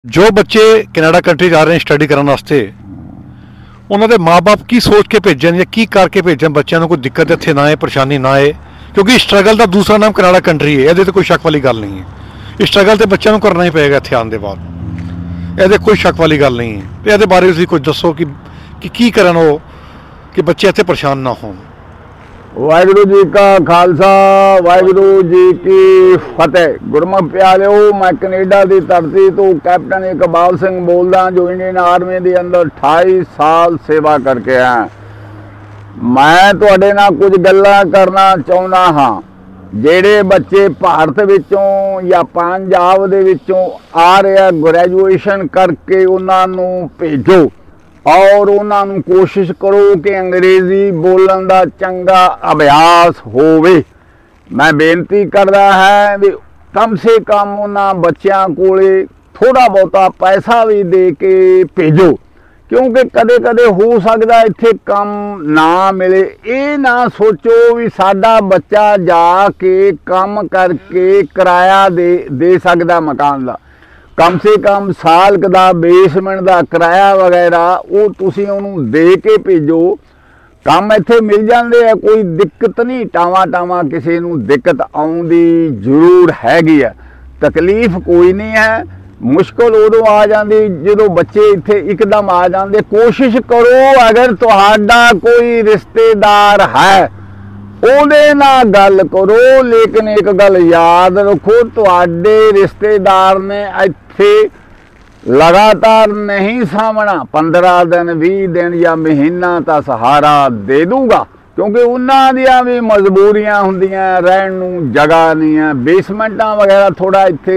जो बच्चे Canada country जा रहे हैं स्टडी करने वास्ते उन्होंने माँ बाप की सोच के भेजन या की करके भेजन बच्चों को दिक्कत इतने ना आए परेशानी ना आए क्योंकि स्ट्रगल का दूसरा नाम कनाडा कंट्री है ये कोई शक वाली गल नहीं है। स्ट्रगल तो बच्चों को करना ही पेगा इतने आने के बाद ये कोई शक वाली गल नहीं है। तो ये बारे तुसीं कुछ दसो कि करन हो कि बच्चे इतने परेशान ना हो। वाहिगुरू जी का खालसा वाहिगुरू जी की फतेह। गुरमुख प्यारिओ, मैं कनेडा की धरती तो कैप्टन इकबाल सिंह बोलदा जो इंडियन आर्मी के अंदर 28 साल सेवा करके आया। मैं तुहाडे नाल कुछ गल्लां करना चाहुंदा हाँ। ਜਿਹੜੇ बच्चे भारत विचों या पंजाब दे विचों आ रहे ग्रैजुएशन करके उन्होंने भेजो और उन्होंने कोशिश करो कि अंग्रेजी बोलने का चंगा अभ्यास होवे। मैं बेनती करदा है भी कम से कम उन्होंने बच्चों कोले थोड़ा बहुता पैसा भी दे के भेजो, क्योंकि कदे कदे हो सकता इत्थे काम ना मिले। ये ना सोचो भी साडा बच्चा जाके काम करके किराया दे सकदा मकान का, कम से कम साल का बेसमेंट का किराया वगैरह वो तुसीं उहनूं दे के भेजो। काम इत्थे मिल जाते हैं, कोई दिक्कत नहीं। टावा टावा किसी नूं दिक्कत आउंदी जरूर हैगी है, तकलीफ कोई नहीं है। मुश्किल उदों आ जाती जो बच्चे इत्थे एकदम आ जाते। कोशिश करो अगर तुहाडा कोई रिश्तेदार है ओदे नाल गल करो, लेकिन एक गल याद रखो तुहाडे रिश्तेदार ने इत्थे लगातार नहीं सामना। 15 दिन 20 दिन या महीना तो सहारा दे दूंगा, क्योंकि उन्हां दियां भी मजबूरियां हुंदियां, रहण नूं जगह नहीं है, बेसमेंटां वगैरह थोड़ा इत्थे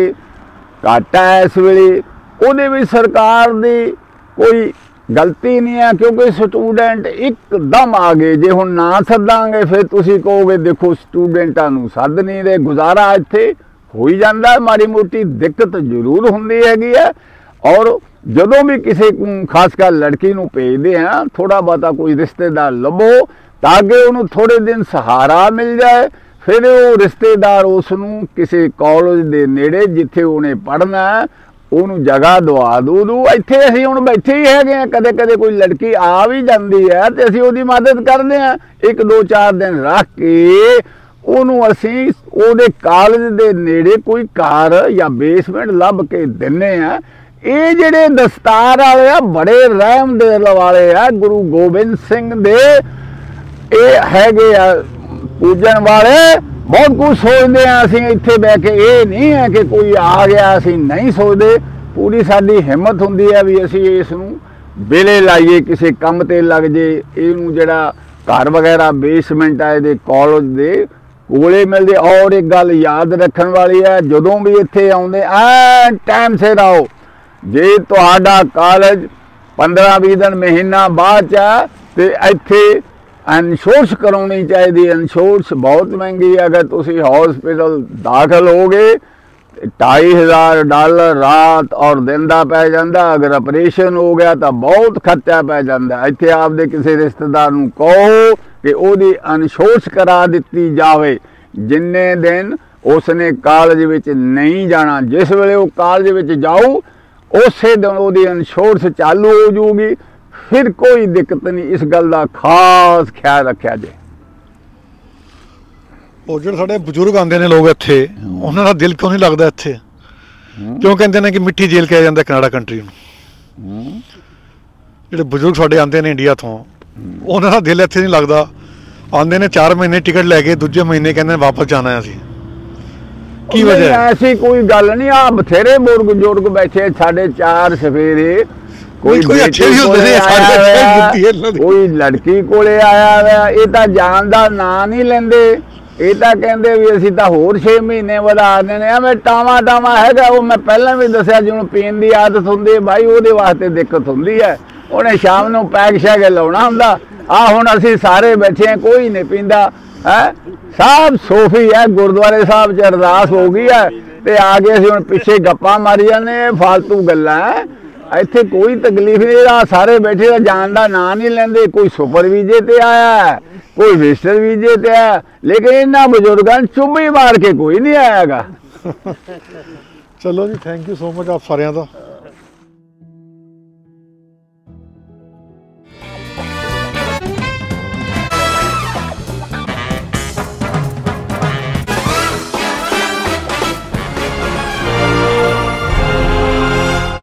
घट है इस वेले। उहदे भी सरकार दी कोई गलती नहीं है, क्योंकि स्टूडेंट एकदम आ गए। जे हुण ना सदांगे फिर तुसीं कहोगे देखो स्टूडेंटां नूं सद नहीं रहे। गुजारा इत्थे हो ही जांदा है, माड़ी मोटी दिक्कत जरूर हुंदी हैगी है। और जदों भी किसी को खासकर लड़की नूं भेजदे हैं थोड़ा बहुता कोई रिश्तेदार लभो ताकि उन्होंने थोड़े दिन सहारा मिल जाए। फिर वो रिश्तेदार उसनूं किसी कॉलेज के नेड़े जिथे उन्हें पढ़ना है उन्होंने जगह दवा दो। इत्थे असीं हुण बैठे ही हैगे, कदे कदे कोई लड़की आ भी जाती है तो असीं उहदी मदद करते हैं। 1-2-4 दिन रख के उन्होंने असीं उहदे कॉलेज के नेड़े कोई घर या बेसमेंट लभ के दिंदे हैं। ये जिहड़े दस्तार वाले आ बड़े रहम दिल वाले आ, गुरु गोबिंद सिंह दे ये हैगे आ पूजन वाले। बहुत कुछ सोचते हैं असीं इत्थे बह के, ये नहीं है कि कोई आ गया असीं नहीं सोचते। पूरी साडी हिम्मत हुंदी है भी असीं इसनूं बेले लाइए, किसी काम ते लग जे। इहनूं जिहड़ा घर वगैरह बेसमेंट है इहदे कॉलेज दे कोले मिलदे। और एक गल याद रखण वाली है, जदों भी इत्थे आउंदे ऐन टाइम सिर आओ। जे तुहाडा कॉलेज 15-20 दिन महीना बाद च ते इत्थे इंश्योरेंस करवानी चाहिए। इंश्योरेंस बहुत महंगी है। अगर तुसी हॉस्पिटल दाखिल हो गए $2500 रात और दिन का पै जाता। अगर ऑपरेशन हो गया तो बहुत खर्चा पै जाता। इत्थे आपदे किसी रिश्तेदार नूं कहो कि ओहदी इंश्योरेंस करा दिती जाए। जिन्ने दिन उसने कॉलेज विच नहीं जाना, जिस वेले वो कॉलेज विच जाऊ उसे दिन ओहदी इंश्योरेंस चालू हो जाऊगी। फिर कोई दिक्कत नहीं। इस गल का खास ख्याल रखा जाए। और जो साढ़े बजुर्ग आते हैं लोग इत्थे उन्होंने दिल क्यों नहीं लगता इत्थे? क्यों कहते हैं कि मिट्टी जेल कहा जाता कनाडा कंट्री में। जो बजुर्ग साढ़े आते हैं इंडिया तो उन्होंने दिल इत्थे नहीं लगता। आते हैं 4 महीने टिकट लैके दूजे महीने कहते वापस जाना है असीं। की वजह? ऐसी कोई गल नहीं। आ बथेरे बुजुर्ग बैठे 4.5 सवेरे कोई अच्छे भी होते हैं, कोई लड़की कोले आया। ये तो जान का ना नहीं लेंदे, ये तो कहते भी असीं तां होर 6 महीने वधा देने। मैं टावा टावा हैगा वो मैं पहले भी दसिया जिवें पीण की आदत हुंदी है भाई ਉਹਦੇ वास्ते दिक्कत हुंदी है। उन्हें शाम नूं पैग शैग लाउणा हुंदा। आ हुण असीं सारे बैठे हैं, कोई नहीं पींदा है। सब सोफी है, गुरुद्वारे साहब च अरदास हो गई है ते आ गए असीं हुण पिछे गप्पां मारी जाने। फालतू गल्लां है, इत्थे कोई तकलीफ नहीं। सारे बैठे जान का ना नहीं लेंदे। कोई सुपर वीजे ते आया है, कोई विजिटर वीजे ते आया, लेकिन इन्हां बुजुर्गां चुब्भी मार के कोई नहीं आयागा। चलो जी, थैंक यू सो मच आप सारिਆਂ ਦਾ।